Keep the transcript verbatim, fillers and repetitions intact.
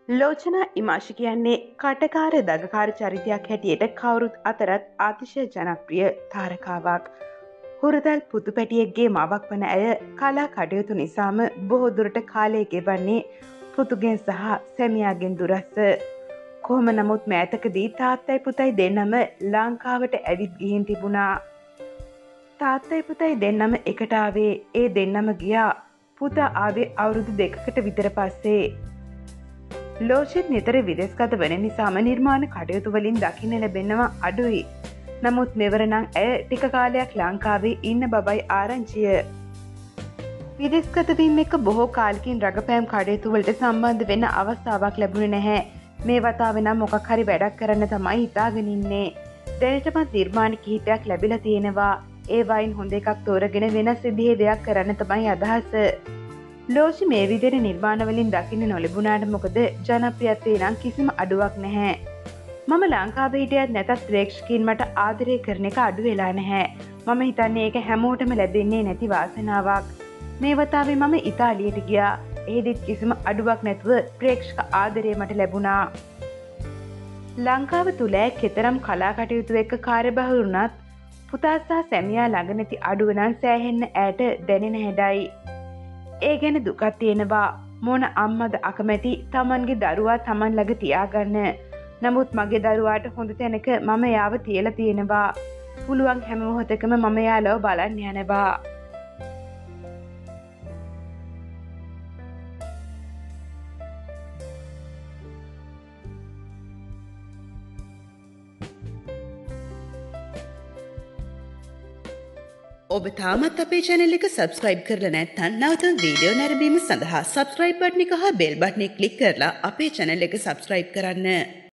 ලෝචනා ඉමාශි කියන්නේ කටකාර දගකාර චරිතයක් හැටියට කවුරුත් අතරත් අතිශය ජනප්‍රිය තාරකාවක්. හුරදල් පුතු පැටියෙක්ගේ මවක් වන ඇය කලා කටයුතු නිසාම බොහෝදුරට කාලය ගෙවන්නේ පුතුගෙන් සහ සැමියාගෙන් දුරස්ස. කොහොම නමුත් මෑතකදී තාත්තයි පුතයි දෙන්නම ලංකාවට ඇවිත් ගිහින් තිබුණා. තාත්තයි පුතයි දෙන්නම එකට ආවේ ඒ දෙන්නම ගියා පුතා ආවේ අවුරුදු දෙකකට විතර පස්සේ. ලෝෂිත් නිතර විදෙස්ගත වන නිසාම නිර්මාණ කටයුතු වලින් දකින්න ලැබෙනවා අඩුයි. නමුත් මෙවර නම් ඇය ටික කාලයක් ලංකාවේ ඉන්න බබයි ආරංචිය. විදෙස්ගත වීම එක්ක බොහෝ කාලෙකින් රඟපෑම් කටයුතු වලට සම්බන්ධ වෙන්න අවස්ථාවක් ලැබුණේ නැහැ. මේ වතාවේ නම් මොකක් හරි වැඩක් කරන්න තමයි හිතාගෙන ඉන්නේ. දැනටමත් නිර්මාණ කිහිපයක් ලැබිලා තියෙනවා. ඒ වයින් හොඳ එකක් තෝරගෙන වෙනස් විදිහේ දෙයක් කරන්න තමයි අදහස. ලෝෂි මේ විදිහට නිර්මාණ වලින් දකින්න නොලැබුණාට මොකද ජනප්‍රියත්වයේ නම් කිසිම අඩුවක් නැහැ. මම ලංකාවේ හිටියත් නැතත් ප්‍රේක්ෂකයන් මට ආදරය කරන එක අඩු වෙලා නැහැ. මම හිතන්නේ ඒක හැමෝටම ලැබෙන්නේ නැති වාසනාවක්. මේ වතාවේ මම ඉතාලියට ගියා. එහෙදිත් කිසිම අඩුවක් නැතුව ප්‍රේක්ෂක ආදරය මට ලැබුණා. ලංකාව තුල කෙතරම් කලා කටයුතු එක්ක කාර්යබහුල වුණත් පුතා සහ සැමියා ළඟ නැති අඩුව නම් සෑහෙන්න ඈට දැනෙන හැඩයි. ඒ ගැන දුකක් තියෙනවා. මොන අම්මද අකමැති තමන්ගේ දරුවා තමන් ළඟ තියාගන්න. නමුත් මගේ දරුවාට හොඳ තැනක මම යාව තියලා තියෙනවා. පුළුවන් හැම මොහොතකම මම යාලව බලන්න යනවා. ඔබ තාමත් අපේ channel එක subscribe කරලා නැත්නම් නැවතත් වීඩියෝ නැරඹීම සඳහා subscribe button එක හා bell button එක click කරලා අපේ channel එක subscribe කරන්න.